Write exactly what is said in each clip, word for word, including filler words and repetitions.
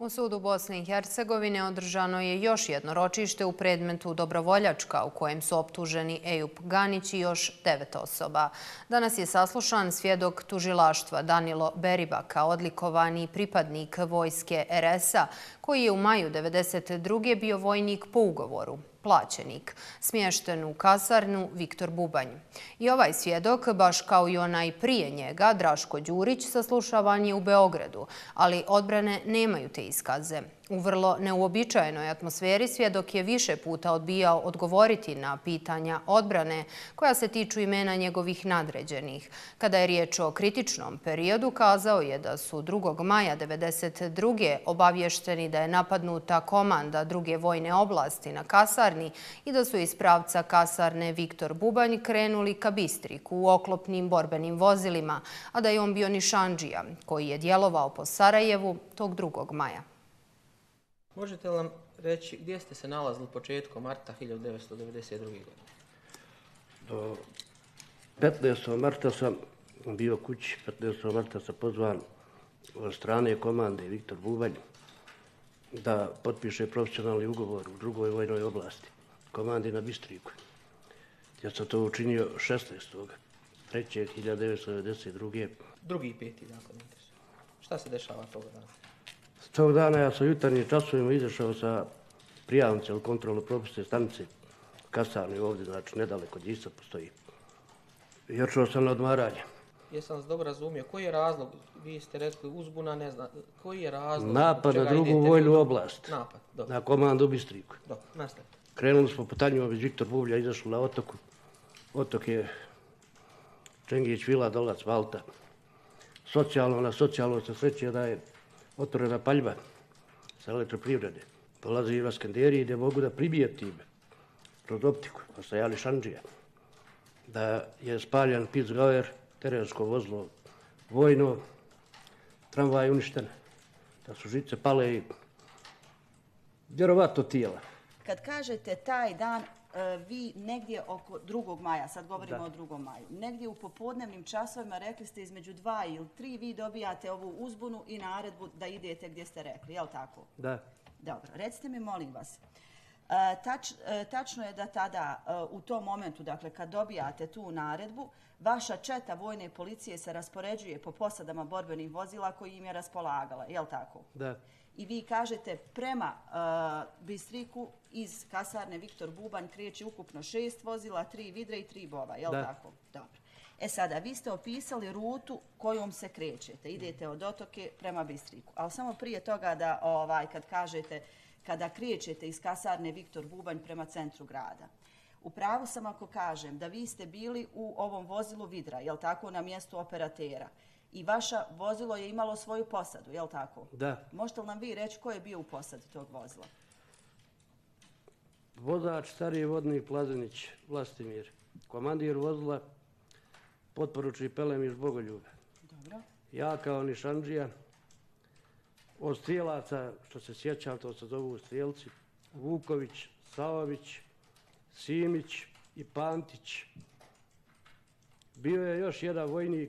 U sudu Bosne i Hercegovine održano je još jedno ročište u predmetu Dobrovoljačka u kojem su optuženi Ejup Ganić i još devet osoba. Danas je saslušan svjedok tužilaštva Danilo Beribaka, odlikovani pripadnik vojske er es a koji je u maju devedeset druge bio vojnik po ugovoru, plaćenik, smješten u kasarnu Viktor Bubanj. I ovaj svjedok, baš kao i onaj prije njega, Draško Đurić, saslušavan je u Beogradu, ali odbrane nemaju te iskaze. U vrlo neuobičajenoj atmosferi svjedok je više puta odbijao odgovoriti na pitanja odbrane koja se tiču imena njegovih nadređenih. Kada je riječ o kritičnom periodu, kazao je da su drugog maja devedeset druge obavješteni da je napadnuta komanda druge vojne oblasti na kasarni i da su iz pravca kasarne Viktor Bubanj krenuli ka Bistriku u oklopnim borbenim vozilima, a da je on bio nišandžija koji je djelovao po Sarajevu tog drugog maja. Možete li nam reći gdje ste se nalazili početkom marta hiljadu devetsto devedeset druge. godine? Do petnaestog marta sam bio kući, petnaestog marta sam pozvan od strane komande Viktor Bubanj da potpiše profesionalni ugovor u drugoj vojnoj oblasti, komandi na Bistriku. Ja sam to učinio šesnaestog trećeg hiljadu devetsto devedeset druge. Drugi peti, dakle, šta se dešava toga dana? Tog dana ja sam jutarnjim časovima izašao sa prijavnice od kontrolno-propusne stanice kasarne ovdje, znači nedaleko od Isa postoji. I otišao sam na odmaranje. Jesam vas dobro razumio, koji je razlog? Vi ste rekli uzbuna, ne znam, koji je razlog? Napad na drugu vojnu oblast, Napad, dobro. na komandu Bistriku. Dobro, nastavite. Krenuli smo po Tanjima bez Viktor Bublja, izašli na otoku. Otok je Čengić, Vila, Dolac, Valta. Socijalno, na socijalno se sreće da je otvorena paljba sa elektroprivrede. Dolazi i Vaskanderiji gdje mogu da pribije time kroz optiku, pa se jali šanđija. Da je spaljan Pizgauer, terensko vozilo vojno, tramvaj uništen, da su žice pale i vjerovatno tijela. Kad kažete taj dan, vi negdje oko drugog maja, sad govorimo da. o drugom maju, negdje u popodnevnim časovima rekli ste između dva ili tri, vi dobijate ovu uzbunu i naredbu da idete gdje ste rekli, je li tako? Da. Dobro, recite mi, molim vas, tač, tačno je da tada, u tom momentu, dakle, kad dobijate tu naredbu, vaša četa vojne policije se raspoređuje po posadama borbenih vozila koji im je raspolagala, je li tako? Da. I vi kažete prema uh, Bistriku iz kasarne Viktor Bubanj kreće ukupno šest vozila, tri vidre i tri bova, je li tako? Dobro. E sada, vi ste opisali rutu kojom se krećete. Idete od Otoke prema Bistriku. Ali samo prije toga da, ovaj, kad kažete, kada krećete iz kasarne Viktor Bubanj prema centru grada. U pravu sam ako kažem da vi ste bili u ovom vozilu vidra, je li tako, na mjestu operatera. I vaša vozilo je imalo svoju posadu, je li tako? Da. Možete li nam vi reći ko je bio u posadi tog vozila? Vozač, stariji vodnik Plazinić, Vlastimir. Komandir vozila, potporučnik Pelemiš Bogoljub. Dobro. Ja kao nišandžija, od strijelaca, što se sjećam, to se zovu strijelci, Vuković, Savović, Simić i Pantić. Bio je još jedan vojnik,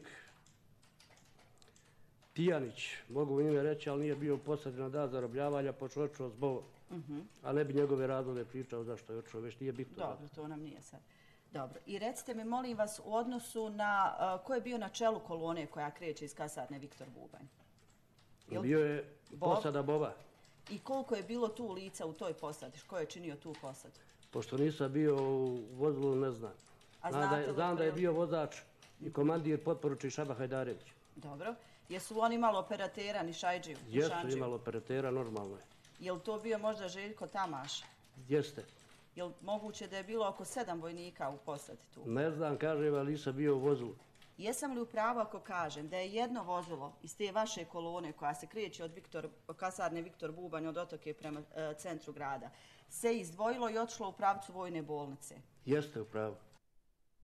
Tijanić, mogu ime reći, ali nije bio posad na dan zarobljavanja, počeo očeo zbog, uh-huh. a ne bi njegove razloge pričao zašto je očeo, već nije bitno. Dobro, to nam nije sad. Dobro, i recite mi, molim vas, u odnosu na, uh, ko je bio na čelu kolone koja kreće iz kasarne Viktor Bubanj? Jel? Bio je Bov? Posada Bova. I koliko je bilo tu lica u toj posadi? Ko je činio tu posadu? Pošto nisam bio u vozilu, ne znam. A znam da je, znam da je bio vozač i komandir potporučnik Šaba Hajdarević. Dobro. Jesu oni imali operatera, ni Šajđiju? Jesu imali operatera, normalno je. Je li to bio možda Željko Tamaš? Jeste. Je li moguće da je bilo oko sedam vojnika u posadi tu? Ne znam, kažem, ali nisam bio u vozilu. Jesam li u pravu ako kažem da je jedno vozilo iz te vaše kolone koja se kreće od Viktor, kasarne Viktor Bubanj od Otoke prema e, centru grada se izdvojilo i otišlo u pravcu vojne bolnice? Jeste u pravu.